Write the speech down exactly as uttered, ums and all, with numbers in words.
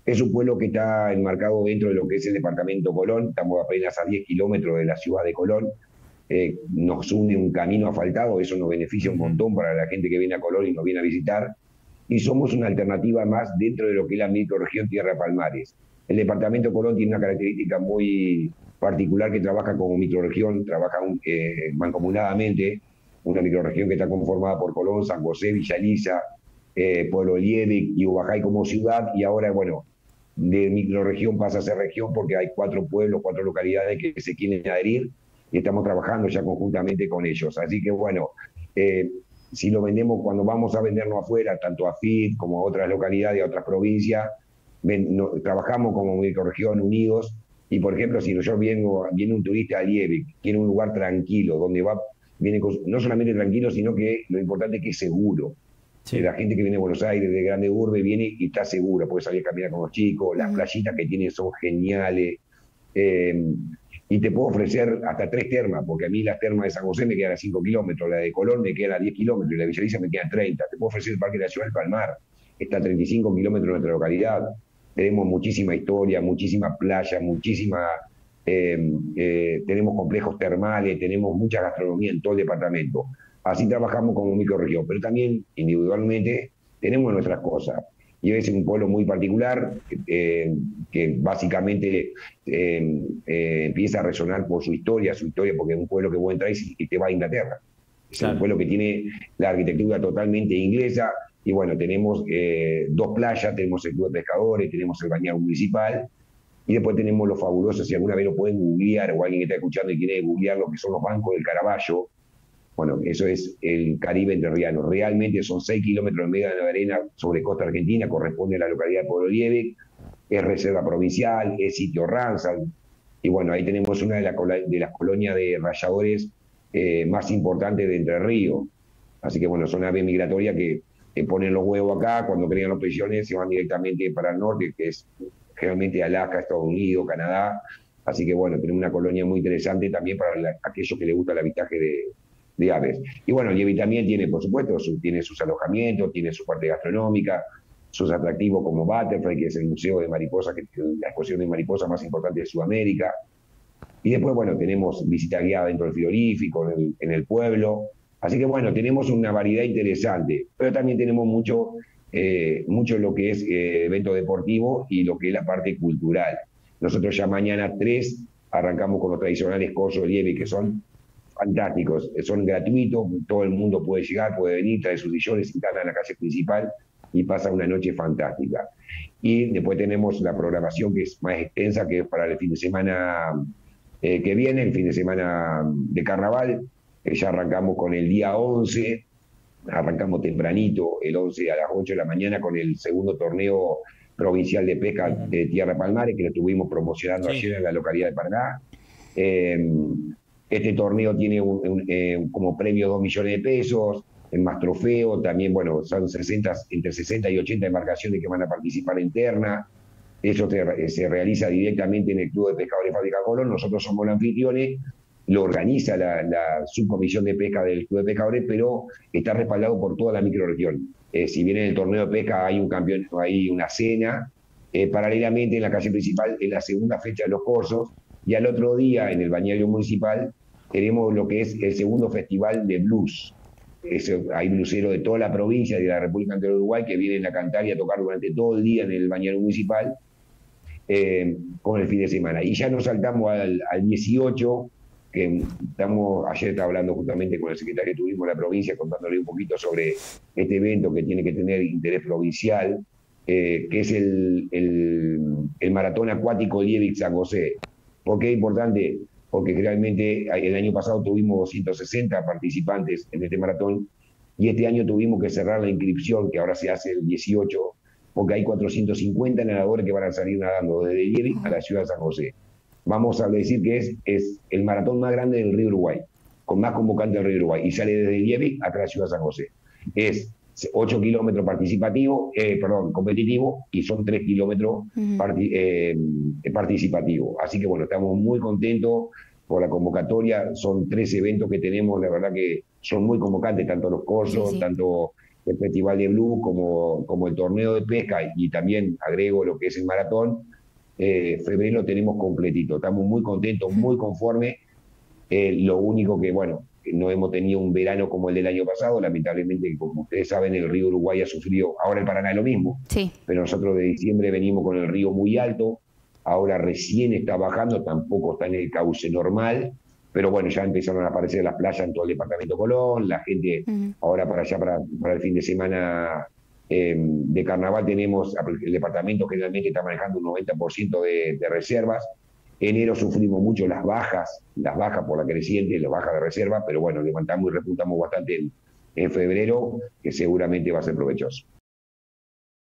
Es un pueblo que está enmarcado dentro de lo que es el departamento Colón, estamos apenas a diez kilómetros de la ciudad de Colón, eh, nos une un camino asfaltado, eso nos beneficia un montón para la gente que viene a Colón y nos viene a visitar, y somos una alternativa más dentro de lo que es la microrregión Tierra Palmares. El departamento Colón tiene una característica muy particular que trabaja como microrregión, trabaja eh, mancomunadamente, una microrregión que está conformada por Colón, San José, Villa Elisa, eh, Pueblo Liebig y Ubajay como ciudad, y ahora, bueno, de microrregión pasa a ser región porque hay cuatro pueblos, cuatro localidades que se quieren adherir y estamos trabajando ya conjuntamente con ellos. Así que bueno, eh, si lo vendemos, cuando vamos a vendernos afuera, tanto a F I D como a otras localidades, a otras provincias, ven, no, trabajamos como microrregión unidos. Y por ejemplo, si yo vengo, viene un turista a Liebig, quiere un lugar tranquilo, donde va, viene con, no solamente tranquilo, sino que lo importante es que es seguro. Sí. La gente que viene de Buenos Aires, de grande urbe, viene y está segura, puede salir a caminar con los chicos, las uh-huh. playitas que tienen son geniales, eh, y te puedo ofrecer hasta tres termas, porque a mí las termas de San José me quedan a cinco kilómetros, la de Colón me quedan a diez kilómetros, y la de Villa Elisa me quedan treinta. Te puedo ofrecer el Parque de la Ciudad del Palmar, está a treinta y cinco kilómetros de nuestra localidad, tenemos muchísima historia, muchísima playa, muchísima... Eh, eh, tenemos complejos termales, tenemos mucha gastronomía en todo el departamento. Así trabajamos como microrregión, pero también individualmente tenemos nuestras cosas. Y es un pueblo muy particular eh, que básicamente eh, eh, empieza a resonar por su historia, su historia, porque es un pueblo que vos entras y te va a Inglaterra. Es claro. Un pueblo que tiene la arquitectura totalmente inglesa. Y bueno, tenemos eh, dos playas, tenemos el Club de Pescadores, tenemos el bañado municipal. Y después tenemos los fabulosos, si alguna vez lo pueden googlear, o alguien que está escuchando y quiere googlear lo que son los bancos del Caraballo. Bueno, eso es el Caribe entrerriano. Realmente son seis kilómetros en medio de la arena sobre costa argentina, corresponde a la localidad de Pueblo Liebig, es reserva provincial, es sitio Ramsar. Y bueno, ahí tenemos una de, la, de las colonias de rayadores eh, más importantes de Entre Ríos. Así que bueno, son aves migratorias que, que ponen los huevos acá, cuando crían las pensiones se van directamente para el norte, que es generalmente Alaska, Estados Unidos, Canadá. Así que bueno, tenemos una colonia muy interesante también para la, aquellos que les gusta el avistaje de, de aves. Y bueno, Liebig también tiene, por supuesto, su, tiene sus alojamientos, tiene su parte gastronómica, sus atractivos como Butterfly, que es el museo de mariposas, que es la exposición de mariposas más importante de Sudamérica. Y después, bueno, tenemos visita guiada dentro del frigorífico, en el, en el pueblo. Así que bueno, tenemos una variedad interesante, pero también tenemos mucho... Eh, mucho lo que es eh, evento deportivo y lo que es la parte cultural. Nosotros ya mañana tres arrancamos con los tradicionales cursos de Liebig, que son fantásticos, son gratuitos, todo el mundo puede llegar, puede venir, trae sus sillones, se instala en la calle principal y pasa una noche fantástica. Y después tenemos la programación que es más extensa, que es para el fin de semana eh, que viene, el fin de semana de carnaval, que ya arrancamos con el día once. Arrancamos tempranito, el once a las ocho de la mañana, con el segundo torneo provincial de pesca de Tierra Palmares, que lo estuvimos promocionando sí. ayer en la localidad de Paraná. Eh, este torneo tiene un, un, eh, como premio dos millones de pesos, en más trofeo, también, bueno, son sesenta, entre sesenta y ochenta embarcaciones que van a participar en Terna. Eso se, se realiza directamente en el Club de Pescadores Fábrica Colón. Nosotros somos los anfitriones, lo organiza la, la subcomisión de pesca del Club de Pescadores, pero está respaldado por toda la microrregión. Eh, si bien en el torneo de pesca hay un campeón, hay una cena, eh, paralelamente en la calle principal, en la segunda fecha de los cursos, y al otro día en el balneario municipal tenemos lo que es el segundo festival de blues. Es, hay bluseros de toda la provincia de la República del Uruguay que vienen a cantar y a tocar durante todo el día en el balneario municipal, eh, con el fin de semana. Y ya nos saltamos al, al dieciocho, que estamos, ayer estaba hablando justamente con el secretario de Turismo de la provincia, contándole un poquito sobre este evento que tiene que tener interés provincial, eh, que es el, el, el Maratón Acuático Liebig San José. ¿Por qué es importante? Porque realmente el año pasado tuvimos doscientos sesenta participantes en este maratón, y este año tuvimos que cerrar la inscripción, que ahora se hace el dieciocho, porque hay cuatrocientos cincuenta nadadores que van a salir nadando desde Liebig a la ciudad de San José. Vamos a decir que es, es el maratón más grande del río Uruguay, con más convocantes del río Uruguay, y sale desde Liebig hasta la ciudad de San José. Es ocho kilómetros participativo, eh, perdón, competitivo, y son tres kilómetros uh-huh. parti, eh, participativos. Así que bueno, estamos muy contentos por la convocatoria. Son tres eventos que tenemos, la verdad que son muy convocantes, tanto los cursos, sí, sí. tanto el Festival de Blues, como, como el torneo de pesca, y también agrego lo que es el maratón, eh, febrero lo tenemos completito. Estamos muy contentos, muy conformes. Eh, lo único que, bueno, no hemos tenido un verano como el del año pasado, lamentablemente, como ustedes saben, el río Uruguay ha sufrido, ahora el Paraná es lo mismo, Sí. pero nosotros de diciembre venimos con el río muy alto, ahora recién está bajando, tampoco está en el cauce normal, pero bueno, ya empezaron a aparecer las playas en todo el departamento de Colón, la gente Ujú. ahora para allá, para, para el fin de semana eh, de carnaval tenemos, el departamento generalmente está manejando un noventa por ciento de, de reservas. Enero sufrimos mucho las bajas, las bajas por la creciente, las bajas de reserva, pero bueno, levantamos y repuntamos bastante en, en febrero, que seguramente va a ser provechoso.